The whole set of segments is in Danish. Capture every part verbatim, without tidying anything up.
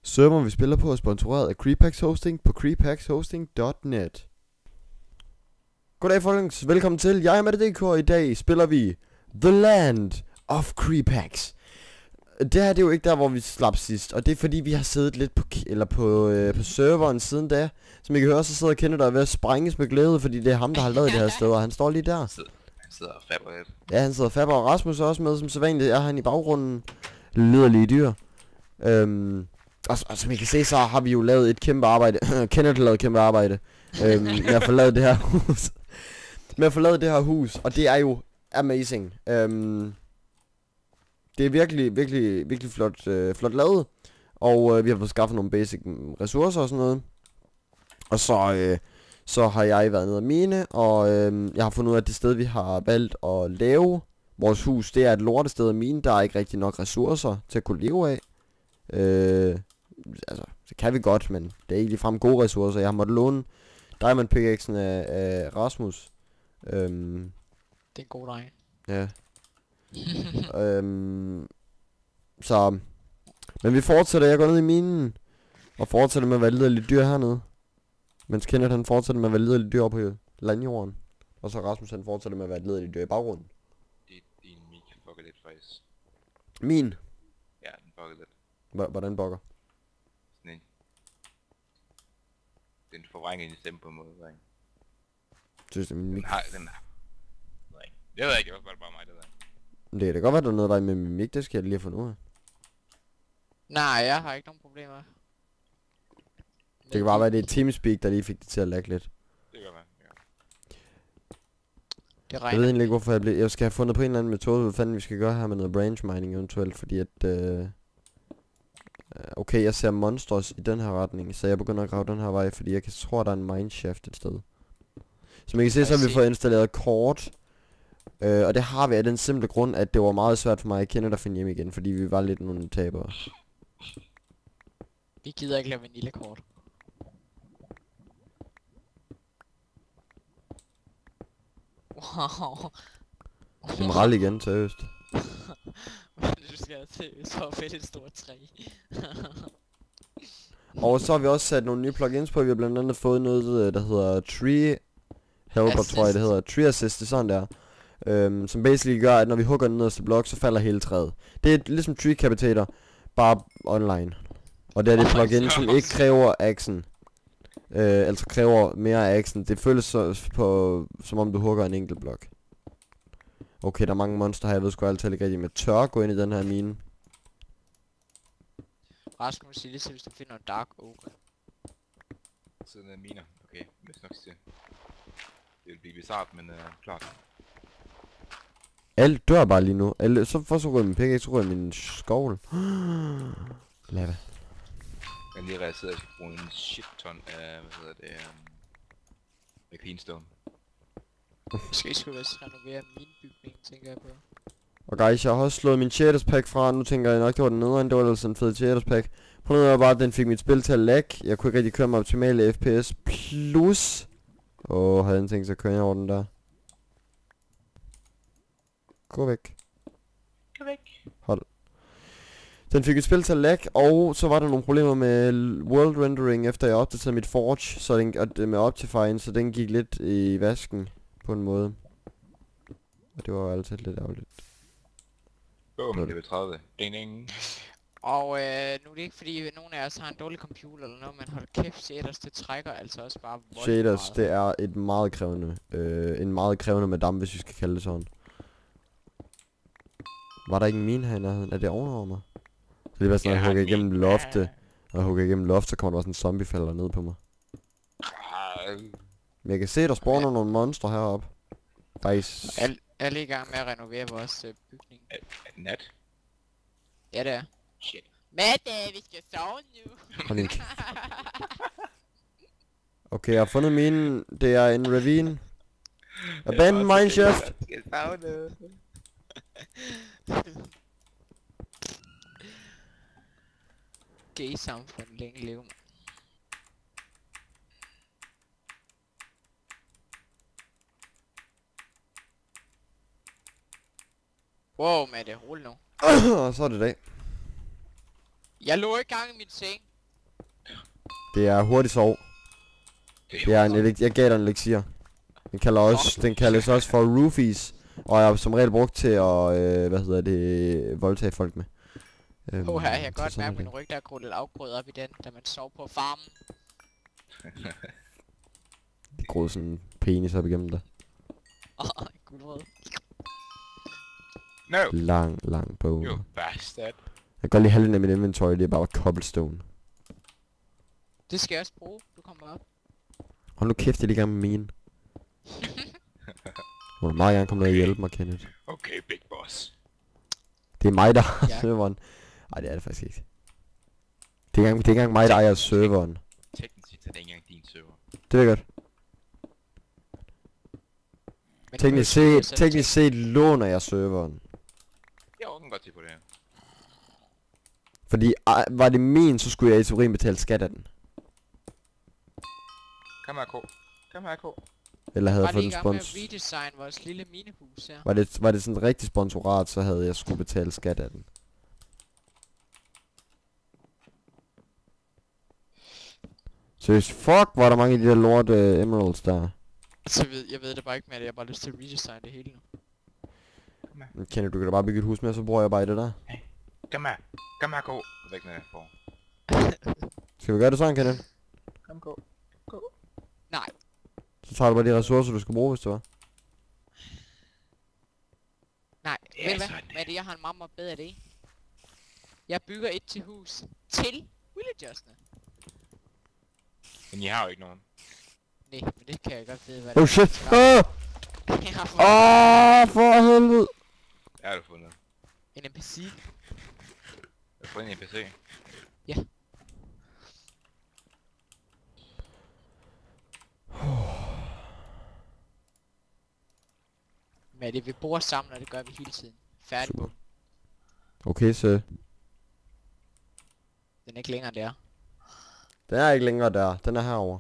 Serveren vi spiller på er sponsoreret af Creepax Hosting på creepax hosting punktum net. Goddag folkens, velkommen til. Jeg er Matte punktum d k, og i dag spiller vi The Land of Creepax. Det her det er jo ikke der hvor vi slap sidst, og det er fordi vi har siddet lidt på eller på øh, på serveren siden da. Som I kan høre, så sidder Kenneth der ved at sprænges med glæde, fordi det er ham der har lavet det her sted, og han står lige der. Han sidder og fabber lidt. Ja, han sidder og fabber, og Rasmus er også med, som sædvanligt er han i baggrunden. Lyderlige dyr. Øhm, og, og som I kan se, så har vi jo lavet et kæmpe arbejde. Kenneth har lavet et kæmpe arbejde øhm, med at få lavet det her hus. med at få lavet det her hus, og det er jo amazing. Øhm, det er virkelig, virkelig, virkelig flot, øh, flot lavet. Og øh, vi har fået skaffet nogle basic ressourcer og sådan noget. Og så, øh, så har jeg været nede af mine, og øh, jeg har fundet ud af, at det sted, vi har valgt at lave vores hus, det er et lortested af mine. Der er ikke rigtig nok ressourcer til at kunne leve af. Øh, altså, det kan vi godt, men det er ikke ligefrem gode ressourcer. Jeg har måttet låne Diamond Pickaxen af, af Rasmus. Øhm, det er en god dreng. Ja. øhm, så, men vi fortsætter. Jeg går ned i minen og fortsætter med at være liderligt dyr hernede. Mens Kenneth han fortsætter med at være liderligt dyr på landjorden. Og så Rasmus han fortsætter med at være liderligt dyr i baggrunden. Det er din mic fucker lidt faktisk. Min? Ja, den fucker lidt. H hvordan bugger? Sådan en. Den forvrænger din stemme på en måde, ikke? Synes det er min Den mic? har, den har. Nej. Jeg ved ikke, det var bare mig, det der. Det kan da godt være, der er noget der med min mic, det skal jeg lige have fundet ud af. Nej, jeg har ikke nogen problemer. Det kan bare være, det er Teamspeak, der lige fik det til at lagge lidt. Det gør man, ja. Det regner. Jeg ved egentlig ikke, hvorfor jeg blev... Jeg skal have fundet på en eller anden metode, hvad fanden vi skal gøre her med noget branch mining eventuelt, fordi at... Øh... Okay, jeg ser monsters i den her retning, så jeg begynder at grave den her vej, fordi jeg kan, tror, der er en mineshaft et sted. Som I kan se, så har vi fået installeret kort. Øh, og det har vi af den simple grund, at det var meget svært for mig at kende at finde hjem igen, fordi vi var lidt nogle tabere. Vi gider ikke lave vanillekort. Wow. Emerald igen, seriøst. Du skal til så fedt et stort træ. Og så har vi også sat nogle nye plugins på. Vi har blandt andet fået noget, der hedder Tree Helper, Assist. tror jeg det hedder. Tree Assist, det er sådan der. Øhm, som basically gør, at når vi hugger den nederste blok, så falder hele træet. Det er ligesom Tree Capitator, bare online. Og det er det plugin, som ikke kræver action. Øh, altså kræver mere action. Det føles så på, som om du hugger en enkelt blok. Okay, der er mange monster her. Jeg ved sgu altid ikke rigtig med tør gå ind i den her mine. Rasmus siger lige så, hvis du finder en dark oak. Siden af miner. Okay, hvis nok til. Det vil blive bizarrt, men uh, klart. Alt dør bare lige nu. Alle, så for så ryger min pickaxe, så ryger min skovl. Lava. Jeg lige realiseret, at jeg skal bruge en shit ton af, hvad hedder det, um, af cleanstone. Måske skulle vi også renovere min bygning, tænker jeg på. Og guys, jeg har også slået min shaders pack fra. Nu tænker jeg nok, det var den nederen. Det var altså en fed shaders pack. Problemet var bare, at den fik mit spil til at lag. Jeg kunne ikke rigtig køre med optimale F P S. Plus... Åh, oh, havde jeg tænkt sig at køre ind over den der. Gå væk. Gå væk. Hold. Den fik et spil til at lag, og så var der nogle problemer med world rendering, efter jeg opdaterede mit forge, så den, og det med Optifine, så den gik lidt i vasken på en måde. Og det var jo altid lidt ærgerligt. Boom, det er tredive. Ding ding. Og øh, nu er det ikke fordi nogen af os har en dårlig computer eller noget, men hold kæft, shaders, det trækker altså også bare voldsomt Shaders, meget. det er et meget krævende, øh, en meget krævende madame, hvis vi skal kalde det sådan. Var der ikke en mine her i nærheden? Er det ovenover mig? Så det er bare sådan, at jeg hugger igennem loftet. Og jeg hugger igennem loftet, så kommer der bare sådan en zombie falder ned på mig. Men jeg kan se, der spawner nogle monstre heroppe. Faktisk. Jeg er lige i gang med at renovere vores øh, bygning. Er det nat? Ja, det er. Shit. Mette, vi skal sove nu. Hold din kæft. Okay, jeg har fundet mine. Det er en ravine. Abandoned mineshaft. Jeg skal savne. Gay samfund længe leve. Wow, Mette, rolig nu. Og så er det dag. Jeg lå i gang i min seng. Det er hurtig sov. Det er en elix- jeg gav dig en elixir. Den kalder også, den kaldes også for roofies. Og jeg har som regel brugt til at, øh, hvad hedder det, voldtage folk med. Øhm, oh, her, jeg kan godt sådan mærke er min ryg, der er grået lidt afgrød op i den, da man sov på farmen. Det groede sådan en penis op igennem der. Åh, oh, gud. No! Lang, lang bog. You bastard. Jeg kan godt lide halvdelen af min inventory, det er bare cobblestone. Det skal jeg også bruge, du kommer op. Hold nu kæft, jeg er lige i gang med mine. Må du meget gerne komme ned og hjælpe mig, Kenneth. Okay, big boss. Det er mig, der har Ja. serveren. Ej, det er det faktisk ikke. Det er ikke engang, det er ikke engang mig, der ejer serveren. Teknisk set er det ikke engang din server. Det ved jeg godt. Men Teknisk nu er det set, så teknisk set låner jeg serveren. Jeg ordner godt til på det her. Fordi ej, var det min, så skulle jeg i teorien betale skat af den. Kom her, K. Kom her, K. Eller havde jeg Bare fået lige en i gang med spons... at redesign vores lille minehus her. Var det, var det sådan et rigtigt sponsorat, så havde jeg skulle betale skat af den. Seriøst, fuck, hvor er der mange af de der lort uh, emeralds der. Så ved, jeg ved det bare ikke mere, jeg har bare lyst til at redesign det hele nu. Men Kenneth, du kan da bare bygge et hus med, så bruger jeg bare i det der. Kom her. Kom her, K. Gå væk med det for. Skal vi gøre det sådan, Kenneth? Kom, K. K. Nej. Så tager du bare de ressourcer, du skal bruge, hvis det var. Nej, Det er ved du hvad? sådan, det er. Matte, jeg har en meget, meget bedre idé. Jeg bygger et til hus til villagersne. Men I har jo ikke nogen. Nej, men det kan jeg godt vide, hvad Oh det shit! er. Åh! Jeg har fået Åh, for helvede! Det har du fundet. en N P C. Jeg har fundet en N P C. Matte, vi bor sammen, og det gør vi hele tiden. Færdig på. Okay, så Den er ikke længere der. den er ikke længere der. Den er herovre.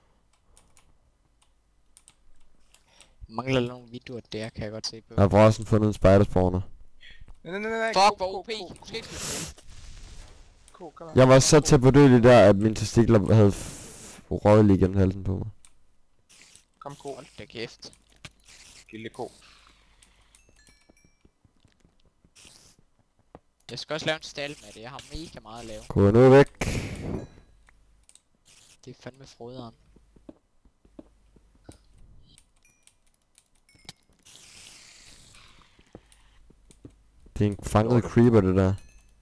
Mangler nogle videoer der, kan jeg godt se på. Jeg har forresten fundet en spider spawner. Nej, nej, nej, nej. Fuck, K, hvor O P. K, K, Du skal ikke slutte. K, kom her. Jeg var så tæt på dødelig der, at mine testikler havde røget lige gennem halsen på mig. Kom, K. Hold da kæft. Lille K. Jeg skal også lave en stald med det. Jeg har mega meget at lave. Gå nu væk. Det er fandme froderen. Det er en fanget creeper, det der.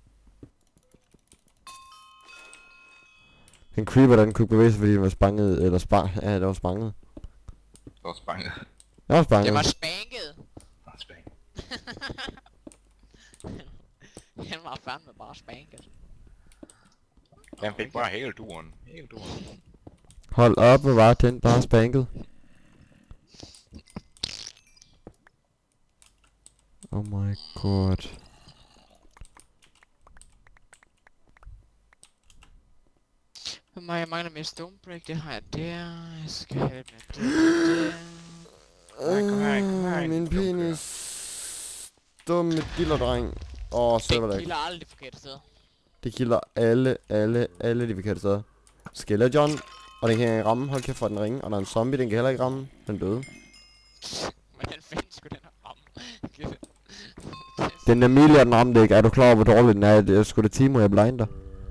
En creeper, der den kunne ikke bevæge sig, fordi den var spanget, eller spa ja, det var spanget. Det var spanget. Jeg var spanget. Det var spanket. Nå, spang. Den var fandme bare spanket. Den fik bare hele duren. Hele duren. Hold op, hvor var den bare spanket. Oh my god. Men jeg mangler mere stonebreak, det har jeg der. Jeg skal have lidt mere der. Nej, kom her, kom her, Øh, Min dum kører. penis. Dumme dillerdreng. Åh, oh, Det det kilder aldrig det forkerte sted. Det kilder alle, alle, alle de forkerte steder. Skeleton. Og den kan ikke engang ramme. Hold kæft for den ringe. Og der er en zombie, den kan heller ikke ramme. Den døde. Men den fanden skulle den have ramme. Den Emilia, den ramte ikke. Er du klar over, hvor dårlig den er? Jeg skulle da Timo, jeg blinder.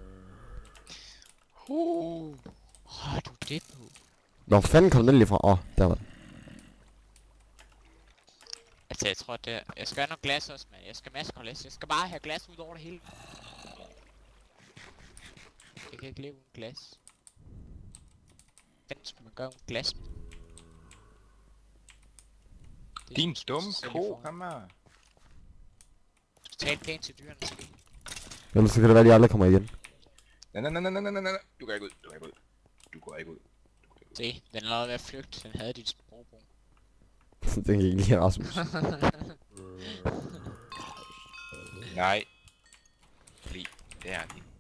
Uh. Åh, du er det på. Hvor fanden kom den lige fra? Åh, oh, der var den. Altså, jeg tror, det er... Jeg skal have noget glas også, mand. Jeg skal masse glas. Jeg skal bare have glas ud over det hele. Jeg kan ikke leve uden glas. Hvad skal man gøre uden glas? Det er Din sgu dumme selv i ko, forhold. kom her. Du skal tale pænt til dyrene. Så. Ellers så kan det være, at de aldrig kommer igen. Nej, nej, nej, nej, nej, nej, nej. Du går ikke ud, du går ikke ud. Du går ikke ud. Du går ikke ud. Se, den er lavet ved at flygte. Den havde dit sprogbrug. Den kan ikke lide Rasmus. Nej. Fordi det er din.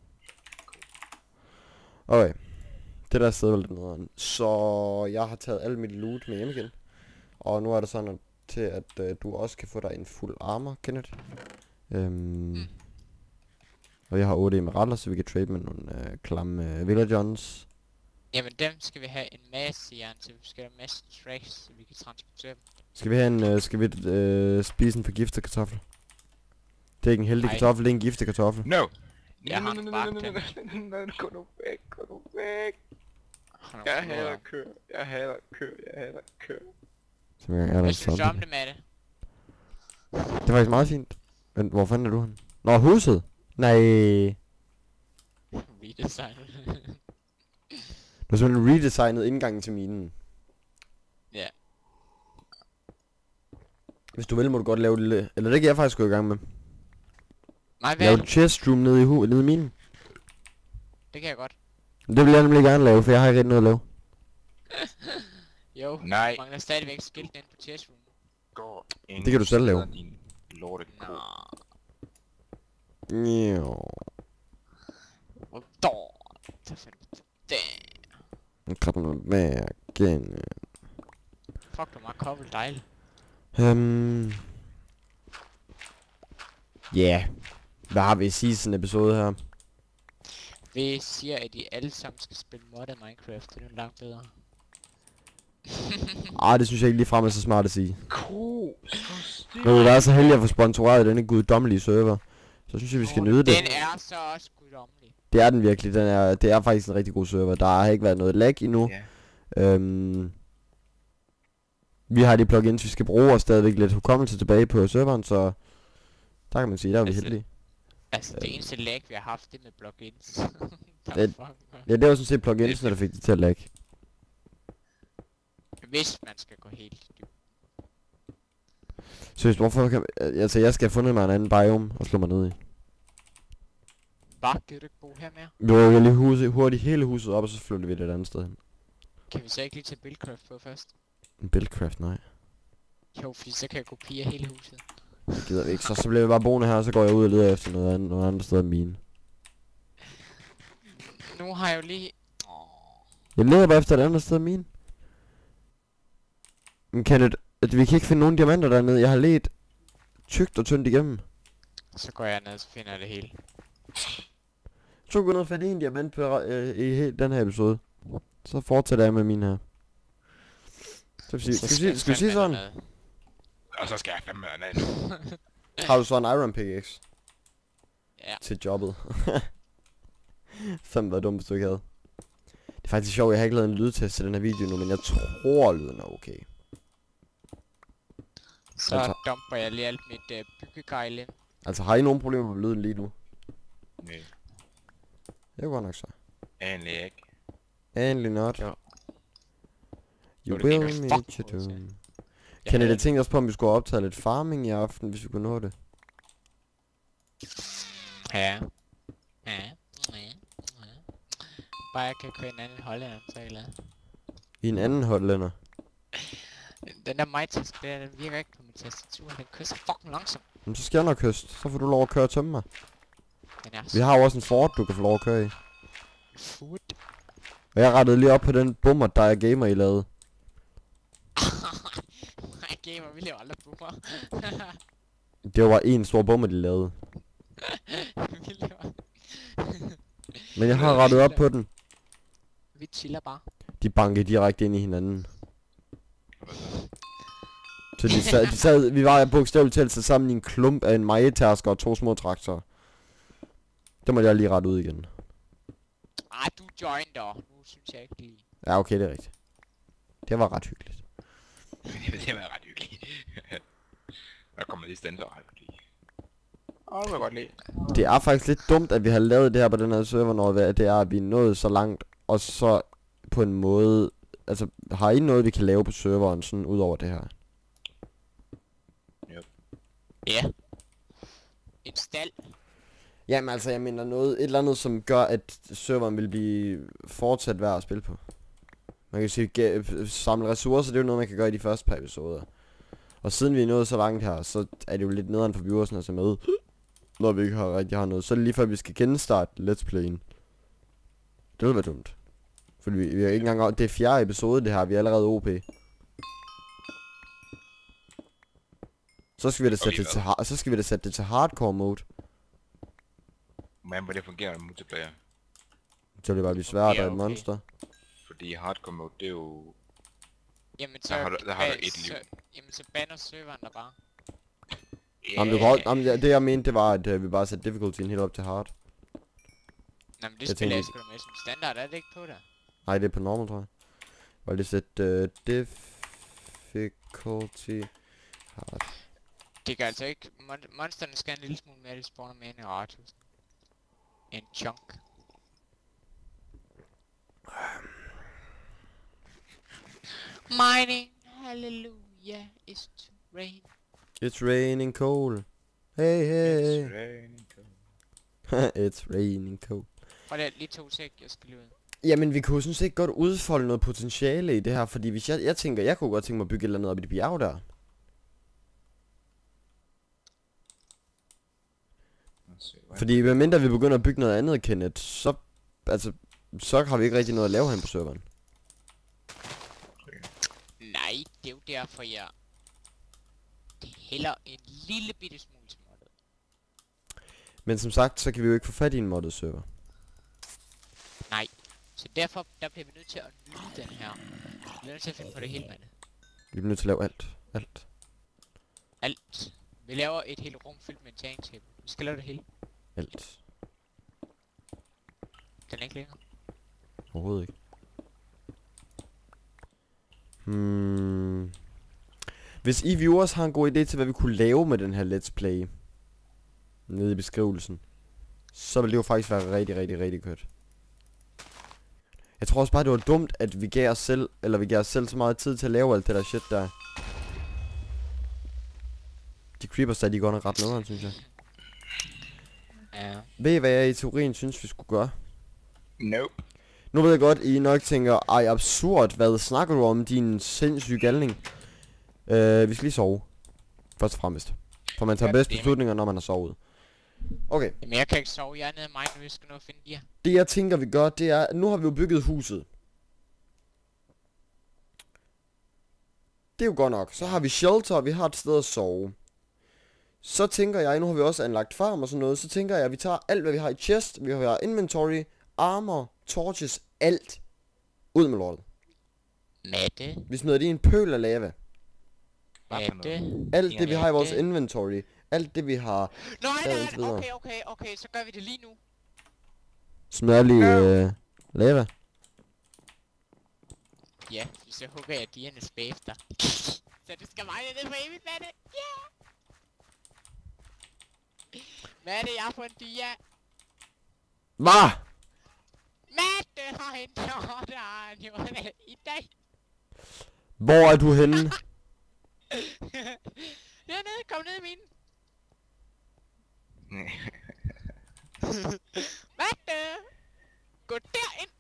Okay. Det der sted var lidt nederen. Så jeg har taget alt mit loot med hjem igen. Og nu er det sådan at, til, at øh, du også kan få dig en fuld armor, Kenneth. Øhm, Mm. Og jeg har otte emeralder, så vi kan trade med nogle øh, klamme øh, villagers. Jamen dem skal vi have en masse jern til. Vi skal have en masse tracks, så vi kan transportere dem. Skal vi have en, øh, skal vi øh, spise en forgiftet kartoffel? Det er ikke en heldig Ej. kartoffel, det er en giftig kartoffel. No! Jeg har en bagt den. Gå nu væk, gå nu væk. Hold nu Jeg op. hader kør, jeg hader kør, jeg hader kør. Så jeg er der Hvad en synes du zombie. om det med det? Det er faktisk meget fint. Men hvor fanden er du hen? Nå, huset? Nej. Redesign. Du har simpelthen redesignet indgangen til minen. Ja. Hvis du vil, må du godt lave det lille... Eller det kan jeg faktisk gå i gang med. Nej, hvad? Lave et chest room nede i, hu nede i minen. Det kan jeg godt. Men det vil jeg nemlig gerne lave, for jeg har ikke rigtig noget at lave. Jo, Nej. mangler stadigvæk skilt ind på chest room. Gå Det kan du selv lave. Din lorte ko. Nå. Jo. Og dår. Så fandme. Damn. Kommer med igen. Fuck, du er meget kobbel dejligt. Øhm. Ja. Yeah. Hvad har vi i season episode her? Vi siger, at I alle sammen skal spille modder Minecraft. Det er jo langt bedre. Ah, det synes jeg ikke lige frem er så smart at sige. Ko! Når du er så heldig at få sponsoreret denne guddommelige server, så synes jeg vi skal nyde det. Den er så også guddommelig. Det er den virkelig. Den er, det er faktisk en rigtig god server. Der har ikke været noget lag endnu. Ja. Øhm, vi har de plugins, vi skal bruge, og stadigvæk lidt hukommelse tilbage på serveren, så der kan man sige, der er vi Altså, heldige. Altså, det Øhm. eneste lag, vi har haft, det er med plugins. Det- Ja, det var sådan set plugins, der fik det til at lag. Hvis man skal gå helt dybt. Så hvorfor kan... Altså, jeg skal have fundet mig en anden biome og slå mig ned i. Bare gider du ikke bo her mere? Vi rykker lige huset, hurtigt hele huset op, og så flytter vi det et andet sted hen. Kan vi så ikke lige tage Buildcraft på først? En buildcraft, nej. Jo, fordi så kan jeg kopiere hele huset. Det gider vi ikke. Så, så bliver vi bare boende her, og så går jeg ud og leder efter noget andet, noget andet sted end mine. Nu har jeg jo lige... Åh. Jeg leder bare efter et andet sted end mine. Men Kenneth, at vi kan ikke finde nogen diamanter dernede. Jeg har let tykt og tyndt igennem. Så går jeg ned, så finder jeg det hele. Så går ned og fandt en diamant på, øh, i he den her episode. Så fortsætter jeg med min her. Så skal vi sige, skal vi sige, skal vi sige sådan? Og så skal jeg fandme være ned. Har du så en iron pickaxe Ja. til jobbet? Fandme var dumt, hvis du ikke havde. Det er faktisk sjovt, jeg har ikke lavet en lydtest til den her video nu, men jeg tror lyden er okay. Så Altså- dumper jeg lige alt mit uh, byggegejl ind. Altså, har I nogen problemer med lyden lige nu? Nej, Det er godt nok så. egentlig ikke. Endelig not. Jo. You Jo, det will fik vi meet fucking your ud til. doom. Jeg Kenneth, havde- jeg tænkte også på, om vi skulle optage lidt farming i aften, hvis vi kunne nå det. Ja. Ja. Ja. Ja. Bare jeg kan køre en anden hollænder, så er jeg glad. I en anden hollænder. Den der MyTask, der, den virker ikke på min tastatur. Den kører så fucking langsomt. Men så skal jeg nok kyst. Så får du lov at køre og tømme mig. Den er Vi har jo også en Ford, du kan få lov at køre i. food. Og jeg rettede lige op på den bummer, der er gamer, I lavede. Nej, gamer, vi laver aldrig boomer. Det var en stor bummer, de lavede. vi laver... Men jeg har rettet op på den. Vi chiller bare. De bankede direkte ind i hinanden. Så de sad, de sad vi var bogstaveligt talt så sammen i en klump af en mejetærsker og to små traktorer. Det må jeg lige rette ud igen. Ah, du join dog. Nu synes jeg ikke lige. Ja, okay, det er rigtigt. Det var ret hyggeligt. Det var ret hyggeligt. Der kommer lige stand ret hyggeligt. Åh, det var godt lide. Det er faktisk lidt dumt, at vi har lavet det her på den her server, når det er, at vi er nået så langt, og så på en måde... Altså, har I noget, vi kan lave på serveren, sådan ud over det her? Ja. En stald. Jamen altså, jeg mener noget, et eller andet, som gør, at serveren vil blive fortsat værd at spille på. Man kan sige, ge- samle ressourcer, det er jo noget, man kan gøre i de første par episoder. Og siden vi er nået så langt her, så er det jo lidt nederen for viewersne at se med. Når vi ikke har rigtig har noget. Så er det lige før, vi skal genstarte Let's Play'en. Det vil være dumt. Fordi vi, vi er ikke engang... Det er fjerde episode, det her. Vi er allerede O P. Så skal vi da sætte det til, har- så skal vi da sætte det til hardcore mode. Men hvor det fungerer med multiplayer. Så vil det bare blive svært at Ja, være et okay. monster. Fordi hardcore mode, det er jo... Jamen så... Der har du, der har du ban- et liv. så, jamen så banner serveren der bare. Jamen, du kan også, jamen, det jeg mente, det var, at uh, vi bare satte difficultyen helt op til hard. Nå, men det Jeg spiller jeg tænkte- sgu da med som standard, er det ikke på der? Nej, det er på normal, tror jeg. Og det sætte uh, difficulty hard. Det gør altså ikke... Mon monsterne skal en lille smule mere, de spawner mere end i Ratus. En chunk. Mining, hallelujah, is to rain. It's raining coal. Hey, hey. It's raining cold. It's raining coal. Prøv lige, lige to sek, jeg skal lige ud. Jamen, vi kunne sådan set godt udfolde noget potentiale i det her, fordi hvis jeg, jeg tænker, jeg kunne godt tænke mig at bygge et eller andet op i det bjerg der. Lad os se, hvad- Fordi medmindre vi begynder at bygge noget andet, Kenneth, så, altså, så har vi ikke rigtig noget at lave herinde på serveren. Nej, det er jo derfor, jeg... Det hælder en lille bitte smule småttet. Men som sagt, så kan vi jo ikke få fat i en moddet server. Nej. Så derfor, der bliver vi nødt til at nyde den her. Vi bliver nødt til at finde på det hele, mand. Vi bliver nødt til at lave alt. Alt. Alt. Vi laver et helt rum fyldt med en tank table. Vi skal lave det hele. Alt. Den er ikke længere. Overhovedet ikke. Hmm. Hvis I viewers har en god idé til, hvad vi kunne lave med den her let's play, nede i beskrivelsen, så vil det jo faktisk være rigtig, rigtig, rigtig godt. Jeg tror også bare, det var dumt, at vi gav os selv, eller vi gav os selv så meget tid til at lave alt det der shit der. De creepers der, de går nok ret nederen, synes jeg. Ja. Ved I, hvad jeg i teorien synes, vi skulle gøre? Nope. Nu ved jeg godt, I nok tænker, ej absurd, hvad snakker du om, din sindssyge galning? Øh, vi skal lige sove. Først og fremmest. For man tager Ja, bedst det er beslutninger, når man har sovet. Okay. Jamen jeg kan ikke sove, jeg er nede i mig, nu vi skal nå at finde gear. Det jeg tænker vi gør, det er, nu har vi jo bygget huset. Det er jo godt nok. Så har vi shelter, og vi har et sted at sove. Så tænker jeg, nu har vi også anlagt farm og sådan noget, så tænker jeg, at vi tager alt hvad vi har i chest, vi har inventory, armor, torches, alt. Ud med lortet. Mette. Vi smider det i en pøl af lava. Hvad for Mette. noget? Alt det vi har i vores Mette. inventory, alt det vi har, Nej, Ja, nej, indtil nej, videre. okay, okay, okay, så gør vi det lige nu. smider lige øh, lava. Ja, fordi så hugger jeg diernes bagefter. Så det skal mig ned på evigt, Mette. Ja! Mette, jeg har fået en dia. Hvad? Mette har hentet orderen jo i dag. Hvor er du henne? Dernede, kom ned i min. Mette! Gå derind!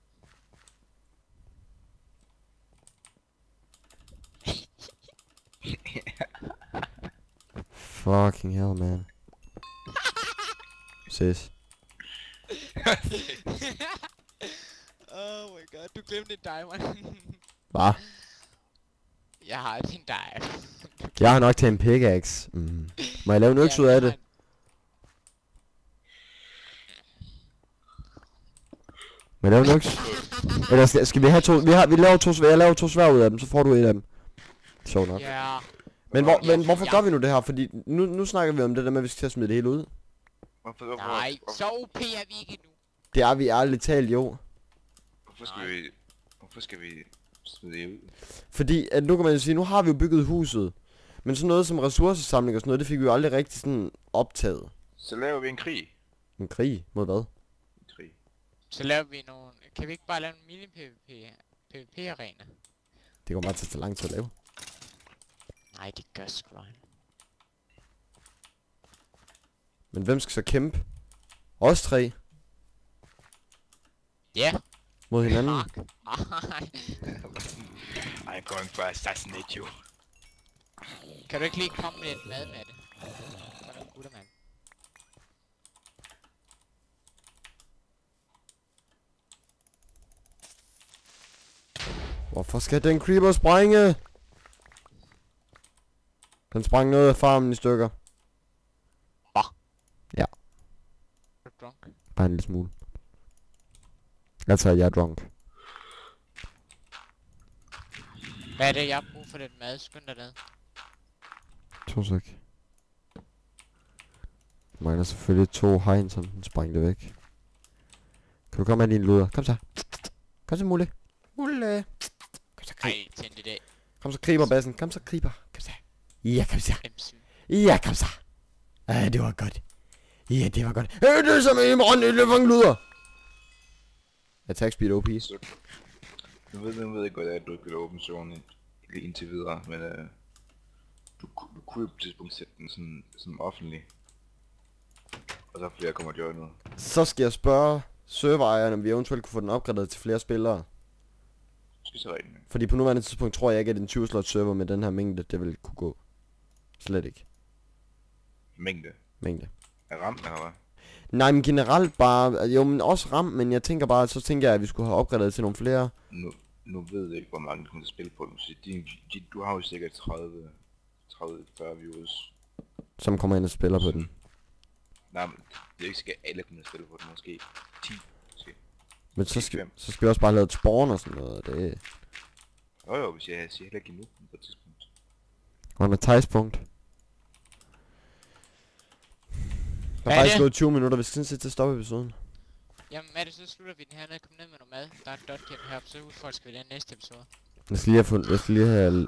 Fucking hell, man. Sis. Oh my god, du glemte en diamond. Hvad? Jeg har din diamond. Jeg har nok til en pickaxe. Mm. Må jeg lave en økse ud af det? Må jeg lave en økse? Eller skal, skal vi have to? Vi, har, vi laver to svær. Jeg laver to svær ud af dem, så får du et af dem. Sjovt nok. Ja. Men, hvor, Ja, men hvorfor ja. gør vi nu det her? Fordi nu, nu snakker vi om det der med, at vi skal til at smide det hele ud. Hvorfor, hvorfor, Nej, hvorfor, så O P er vi ikke nu. Det er vi ærligt talt jo. hvorfor skal vi... Hvorfor skal vi smide det ud? Fordi at nu kan man jo sige, nu har vi jo bygget huset. Men sådan noget som ressourcesamling og sådan noget, det fik vi jo aldrig rigtig sådan optaget. Så laver vi en krig. En krig mod hvad? En krig. Så laver vi nogle... Kan vi ikke bare lave en mini PvP, PvP arena? Det kommer bare til at tage lang tid at lave. Nej, det gør sgu ej. Men hvem skal så kæmpe? Os tre Ja. mod hinanden. Fuck. Ej. I'm going to assassinate you. Kan du ikke lige komme med et mad med det? For nogle gutter, mand. Hvorfor skal den creeper sprænge? Den sprang noget af farmen i stykker. Er du drunk? Bare en lille smule. Altså, jeg er drunk. Hvad er det, jeg har brug for lidt mad? Skynd dig ned. To sek. Der mangler selvfølgelig to hegn, som den sprængte væk. Kan du komme med din luder? Kom så. Kom så, Mulle. Mulle. Kom så, Ej, tænd i dag. Kom så, griber bassen. Kom så, griber. Kom så. Ja, kom så. Emsen. Ja, kom så. Ej, det var godt. Ja, det var godt. Øh, det er som i morgen, det er fange luder. Attack speed O P. Så, nu ved, nu ved jeg godt, at du ikke vil åbne zone indtil videre, men øh, du, du kunne jo på et tidspunkt sætte den sådan, sådan offentlig. Og så flere kommer joinet. Så skal jeg spørge serverejerne, om vi eventuelt kunne få den opgraderet til flere spillere. Skal så rigtigt. Fordi på nuværende tidspunkt tror jeg ikke, at en tyve slot server med den her mængde, det vil kunne gå. Slet ikke. Mængde. Mængde. Er ramt eller hvad? Nej, men generelt bare, jo, men også ram, men jeg tænker bare, så tænker jeg, at vi skulle have opgraderet til nogle flere. Nu, nu ved jeg ikke, hvor mange du kommer til at spille på dem. Så de, de, du har jo sikkert tredive til fyrre viewers. Som kommer ind og spiller på den. Nej, men det er ikke sikkert, at alle kommer til at spille på den. Måske ti. Måske. Men så skal, så skal vi også bare lave et spawn og sådan noget. Det Jo jo, hvis jeg siger heller ikke endnu på et tidspunkt. er et tidspunkt. Der er Hvad er faktisk det? gået tyve minutter, vi skal sådan set til at stoppe episoden. Jamen, er det så slutter vi den her ned? Kom ned med noget mad. Der er et dotcamp heroppe, så udforsker vi den næste episode. Jeg skal lige have fundet, jeg skal lige have...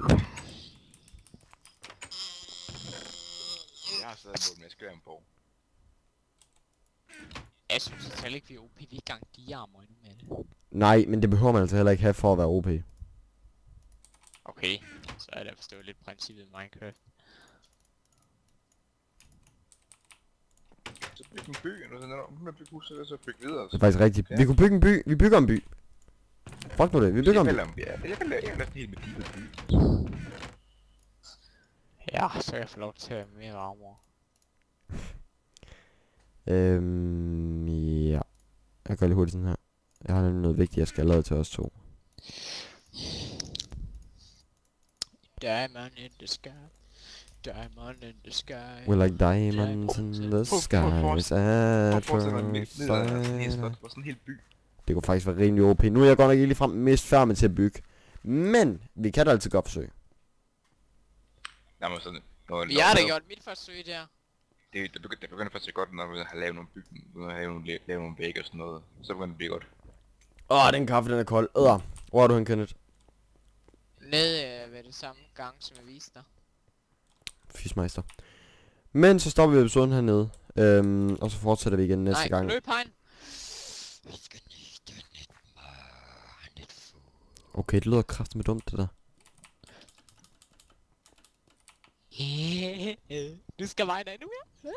Jeg har stadig fået med skærm på. Jeg synes altså heller ikke, vi er O P. Vi er i gang diarmer endnu med det. Nej, men det behøver man altså heller ikke have for at være O P. Okay, så er det at forstå lidt princippet i Minecraft. Så bygge en by, eller sådan noget. Hun har bygget huset, og så bygge videre. Det er faktisk rigtigt. Vi kunne bygge en by. Vi bygger en by. Fuck nu det. Vi bygger en by. Ja, jeg vil lave næsten helt med dit by. Ja, så kan jeg få lov til at have mere armor. Øhm, ja. Jeg gør lige hurtigt sådan her. Jeg har nemlig noget vigtigt, jeg skal have lavet til os to. Diamond in the sky. Diamond in the sky. We're like diamonds in the skies at Prøv at forestille dig en first ned ad sådan en sight. slot, hvor sådan en hel by. Det kunne faktisk være rimelig O P. Nu er jeg godt nok ikke ligefrem mest færdig til at bygge. Men vi kan da altid godt forsøge. Nej, men sådan... Når, Vi har da gjort mit forsøg der. Det, det, begynder, det begynder faktisk godt, når vi har lavet nogle bygninger, når vi har lavet nogle, lavet nogle vægge og sådan noget. Så begynder det at blive godt. Åh, oh, den kaffe, den er kold. Æder. Hvor er du hen, Kenneth? Ned øh, ved det samme gang, som jeg viste dig. Fismeister. Men så stopper vi episoden hernede. Øhm, og så fortsætter vi igen næste Nej, gang. Nej, løb hegn. Vi skal nyde lidt mad, lidt food. Okay, det lyder kraftigt dumt, det der. Du skal veje dig endnu mere.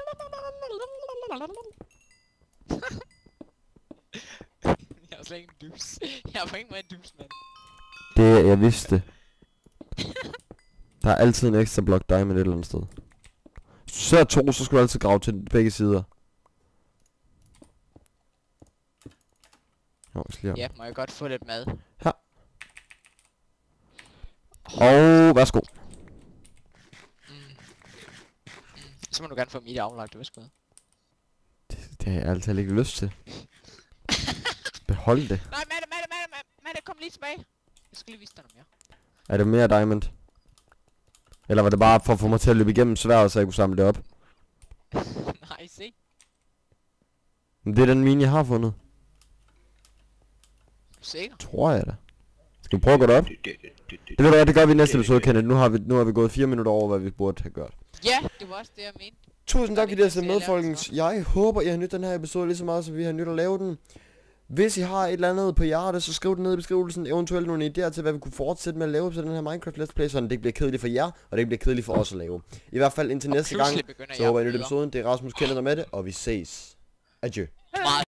Jeg har slet ikke en dus. Jeg har på ingen måde en dus, mand. Det, jeg vidste. Der er altid en ekstra blok diamond et eller andet sted. Hvis du ser to, så skal du altid grave til begge sider. Jo, jeg skal lige Ja, må jeg godt få lidt mad? her. Og værsgo. Mm. Mm. Så må du gerne få mit aflagt, værsgo. Det, det har jeg altid ikke lyst til. Behold det. Nej, Matte, Matte, Matte, Matte, Matte, kom lige tilbage. Jeg skal lige vise dig noget mere. Er det mere diamond? Eller var det bare for at få mig til at løbe igennem sværet, så jeg kunne samle det op? Nej, se. Men det er den mine, jeg har fundet. Er du sikker? Tror jeg da. Skal vi prøve at gå derop? Det ved du hvad, det gør vi i næste episode, Kenneth. Nu har vi, nu har vi gået fire minutter over, hvad vi burde have gjort. Ja, det var også det, jeg mente. Tusind tak, fordi I har set Det er med, det, jeg laver folkens. Jeg håber, I har nydt den her episode lige så meget, som vi har nydt at lave den. Hvis I har et eller andet på hjertet, så skriv det ned i beskrivelsen. Eventuelt nogle idéer til, hvad vi kunne fortsætte med at lave på den her Minecraft Let's Play, så det ikke bliver kedeligt for jer, og det ikke bliver kedeligt for os at lave. I hvert fald indtil næste gang, så håber jeg, I nydt episoden. Det er Rasmus, Kenneth og Mette, og vi ses. Adieu.